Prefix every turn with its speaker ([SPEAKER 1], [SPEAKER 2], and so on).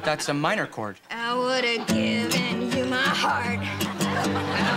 [SPEAKER 1] That's a minor chord.
[SPEAKER 2] I would have given you my heart.